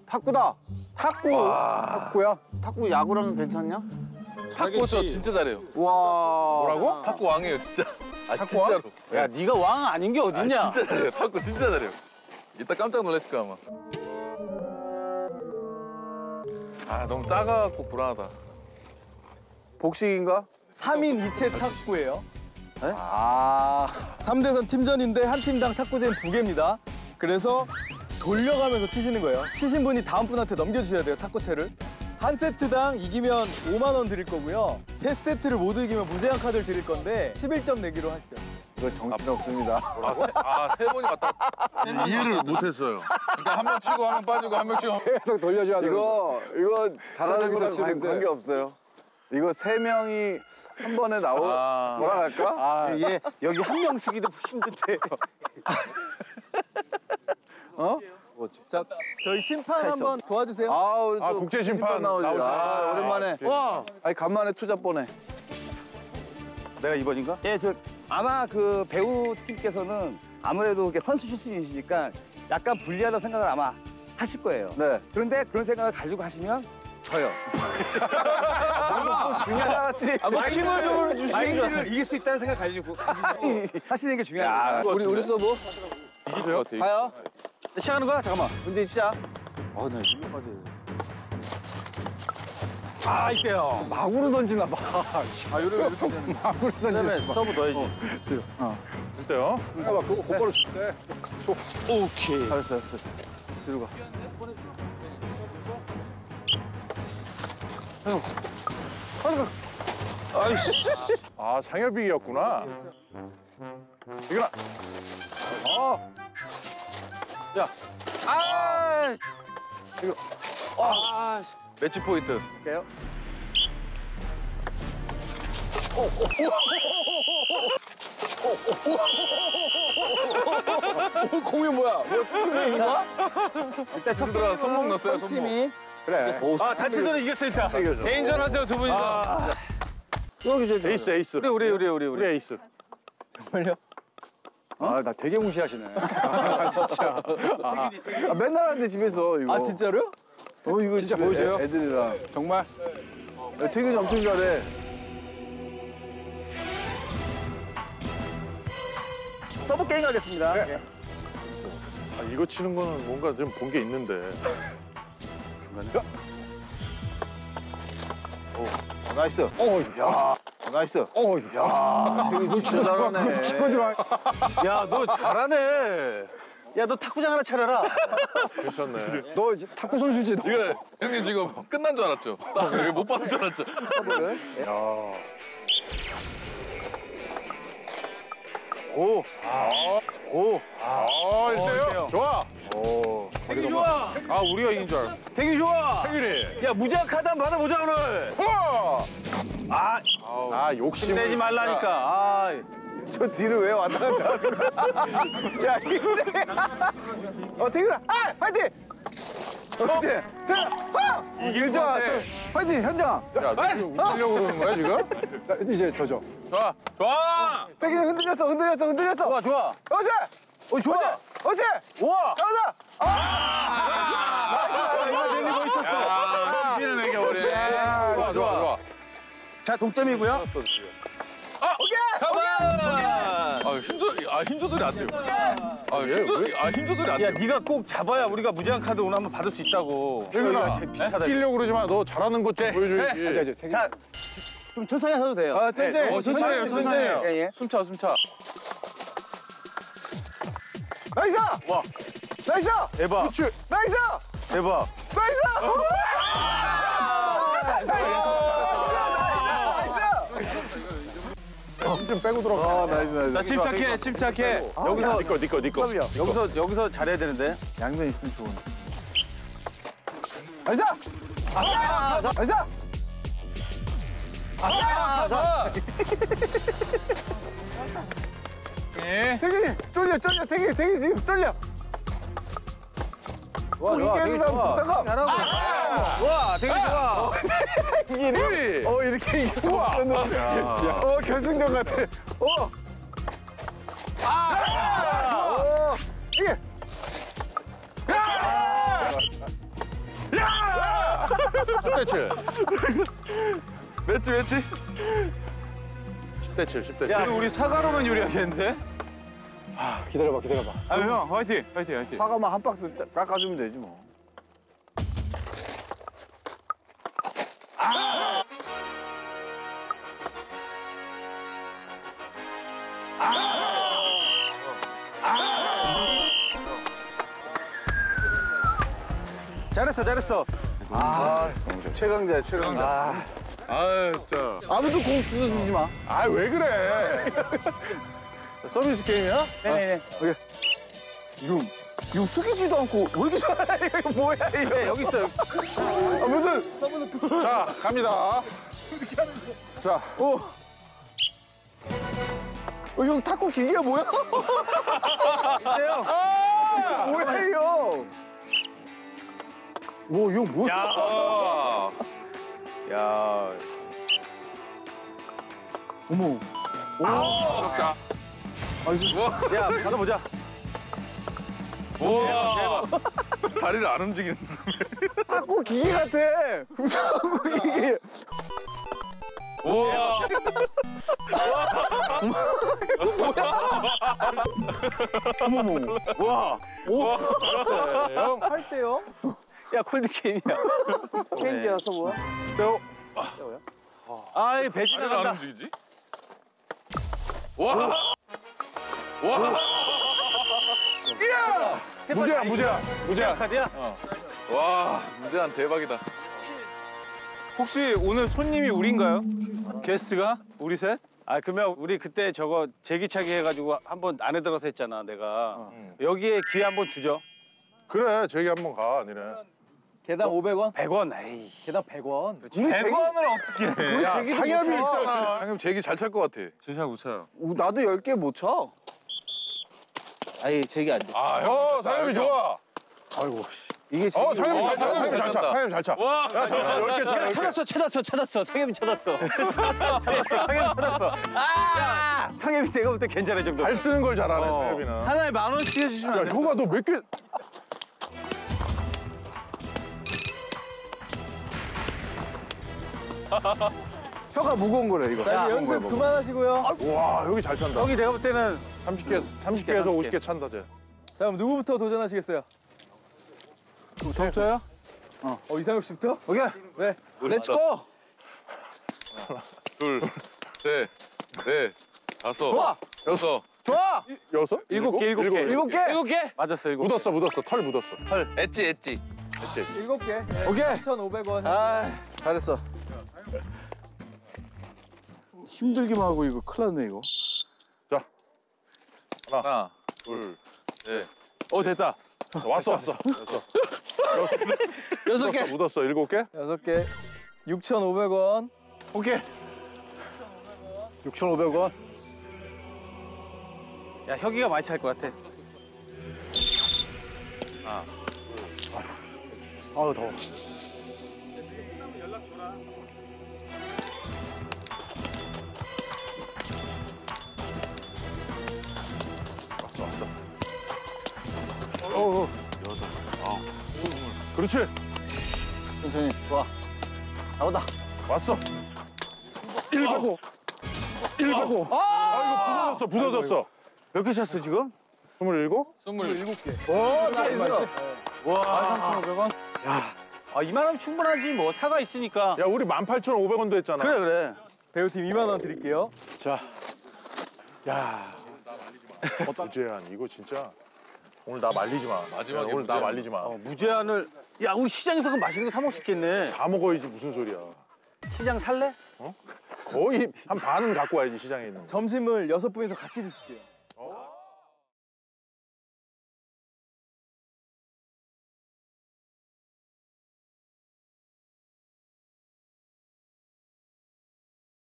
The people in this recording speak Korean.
탁구다. 탁구야? 탁구 야구랑 괜찮냐? 탁구 저 진짜 잘해요. 와. 뭐라고? 탁구 왕이에요, 진짜. 아, 진짜로. 야, 네가 왕 아닌 게 어딨냐? 아, 진짜 잘해요. 탁구 진짜 잘해요. 이따 깜짝 놀라실 거야, 아마. 아, 너무 작아갖고 불안하다. 복식인가? 3인 이체 탁구예요. 네? 아. 3대선 팀전인데 한 팀당 탁구재는 2개입니다. 그래서 돌려가면서 치시는 거예요. 치신 분이 다음 분한테 넘겨주셔야 돼요, 탁구채를. 한 세트당 이기면 5만 원 드릴 거고요. 3세트를 모두 이기면 무제한 카드를 드릴 건데 11점 내기로 하시죠. 이거 정신없습니다. 세 번이 왔다. 이해를 못했어요. 그러니까 한 명 치고 한 명 빠지고 한 명 치고. 계속 돌려줘야 돼. 이거 잘하는 거랑 관계없어요. 이거 3명이 한 번에 뭐라 할까? 얘 여기 한 명씩이도 힘든데. 어? 자, 저희 심판 한번 도와주세요. 우리 또 국제 심판 나오지. 나오죠. 오랜만에. 와. 아니 간만에 투자 보네. 내가 2번인가? 예, 아마 그 배우 팀께서는 아무래도 이렇게 선수 출신이시니까 약간 불리하다고 생각을 아마 하실 거예요. 네. 그런데 그런 생각을 가지고 하시면 져요. 중요하지. 힘을 좀 주시는 마인드를 이길 수 있다는 생각 가지고 하시는 게 중요합니다. 우리 서브 이길 것 같아. 가요. 시작하는 거야? 잠깐만. 문제 시작. 나 이거까지. 이때요. 마구로 던지나 봐. 이렇게 마구로 던지나 봐. 서브 넣어야지. 어때요? 봐봐, 그거 곧바로 칠 때. 오케이. 알았어. 뒤로 가. 아이씨. 상엽이였구나. 이거나. 매치 포인트. 볼게요. 공이 뭐야? 스크린인가? 일단 첫 들어가 손목 넣었어요, 손목. 팀이. 그래. 다치 전에 이겼어요, 일단. 개인전 하세요, 두 분이서. 여기 이제 에이스. 우리 에이스. 정말요? 나 되게 무시하시네. 진짜. 맨날 하는데 집에서 이거. 진짜로요? 이거 진짜 보여줘요? 애들이랑. 정말? 되게 엄청 잘해. 서브 게임 하겠습니다. 네. 이거 치는 거는 뭔가 좀 본 게 있는데. 중간에. 나이스. 야. 나이스. 야. 되게 너 진짜 잘하네. 야, 너 잘하네. 야, 너 탁구장 하나 차려라. 괜찮네. 너 탁구 선수지. 너. 이거 형님 지금 끝난 줄 알았죠? 딱 여기 못 받은 줄 알았죠? 이때요? 좋아. 되게 좋아. 우리가 이긴 줄 알았어. 되게 좋아. 태균이. 야, 무제한 카드 한번 받아보자, 오늘. 욕심. 내지 말라니까. 저 뒤를 왜 왔다 갔다 하는 거야? 야, 이래. 태균아. 화이팅! 화이팅! 이길 좋아. 건데. 화이팅, 현장. 야, 너 웃기려고 그러는 거야, 지금? 이제 저죠. 좋아. 태균 흔들렸어. 좋아. 어제. 좋아. 어제. 우와. 잘한다. 이거 늘리고 있었어. 피를 매겨버려. 좋아. 자, 동점이고요. 가만! 힘 조절이 안 돼요. 힘 조절이 안 야, 돼요. 네가 꼭 잡아야 우리가 무제한 카드 오늘 한번 받을 수 있다고. 태균아. 제일 비슷하다. 뛰려고 그러지 마. 너 잘하는 것 좀 보여줘야지. 자, 좀 천천히 하셔도 돼요. 천천히. 예. 숨차. 나이스! 와. 나이스! 대박. 나이스! 대박. 나이스! 좀 빼고 들어가. 나이스. 침착해. 여기서 네 거. 여기서 잘해야 되는데. 양면 있으면 좋은데. 나이스! 나이스! 태균이 쫄려. 태균이 지금 쫄려. 와, 되게 좋아. 잘하고. 와, 되게 좋아. 이기네. 이렇게 이겨. 우와. 결승전 같아. 이게. 10대 7. 맺지 맺지. 10대 7, 10대 7. 야, 우리 사과로만 요리하겠는데? 기다려봐. 아, 형, 화이팅. 사과만 한 박스 깎아주면 되지 뭐. 잘했어. 최강자야 최강자. 아, 진짜. 아무도 공 쑤셔주지 마. 아, 왜 그래? 자, 서비스 게임이야? 네네네. 이거 숙이지도 않고 왜 이렇게 잘해? 이거 뭐야 이거? 네, 여기 있어. 아, 무슨 자, 갑니다. 자, 형 탁구 기계가 뭐야? 뭐야 이 형? 뭐 이거 뭐야? 야. 어머. 자. 야 받아보자. 우와. 다리를 안 움직이는 탁구 기계 같아. 무슨 탁구 기계? 우와. 어머머. 와. 네, 형. 할 때요? 야, 콜드 게임이야. 체인지여서 뭐야? 아이, 배 다리를 안 지나간다. 움직이지? 와. 와. 무제한. 카드야? 와. 무제한 대박이다. 혹시 오늘 손님이 우린가요? 게스트가? 우리 셋? 아, 그러면 우리 그때 저거 제기차기 해가지고 한번 안에 들어서 했잖아, 내가. 여기에 기회 한번 주죠. 그래, 저기 한번 가, 니네. 개당 500원? 100원, 에이. 개당 100원. 우리 제기 100원을 어떻게 해? 야, 상엽이 있잖아. 상엽 제기 잘 찰 것 같아. 제가 못 차요. 나도 10개 못 쳐. 아니 제기 안 돼. 아, 형. 상엽이 좋아. 이게 제기. 상엽이 잘 차. 잘 상엽이 잘 차. 찼다. 상엽이 잘 차. 와. 야, 잘 차. 10개 차. 10개. 찾았어. 상엽이 찾았어. 상엽이 찾았어. 야, 상엽이 내가 볼 때 괜찮아, 이 정도. 잘 쓰는 걸 잘하네, 상엽이는. 하나에 10,000원씩 해주시면 야, 안 돼요? 효가 너 몇 개? 혀가 무거운 거래 이거. 자, 이제 연습 그만하시고요. 와, 여기 잘 찬다. 여기 내가 볼 때는 30개에서 50개 찬다, 쟤. 자, 그럼 누구부터 도전하시겠어요? 저부터요? 이상엽 씨부터? 오케이. 네. 렛츠고. 둘, 셋, 넷, 다섯, 좋아. 여섯. 좋아. 여섯? 7개. 7개. 맞았어, 7개. 묻었어. 털 묻었어. 엣지. 7개. 네. 오케이. 3,500원. 아, 잘했어. 힘들기만 하고 이거 큰일 났네 이거. 자, 하나, 둘, 셋. 됐다. 왔어. 6개. 묻었어. 7개? 6개. 6,500원. 오케이. 6,500원. 야, 혁이가 많이 찰 것 같아. 아우, 더워. 그렇지. 천천히. 좋아. 나온다. 왔어. 7개. 7개. 아, 이거 부서졌어. 몇 개 찼어, 지금? 27? 27개. 오, 나이스. 와. 3,500원? 야. 2만 원 충분하지, 뭐. 사과 있으니까. 야, 우리 18,500원도 했잖아. 그래. 배우팀 2만 원 드릴게요. 무제한 이거 진짜 오늘 나 말리지 마. 마지막에 오늘 나 무제한. 말리지 마. 무제한을. 야, 우리 시장에서 그럼 맛있는 거 사 먹을 수 있겠네. 다 먹어야지 무슨 소리야. 시장 살래? 거의 한 반은 갖고 와야지 시장에 있는 거. 점심을 6분이서 같이 드실게요.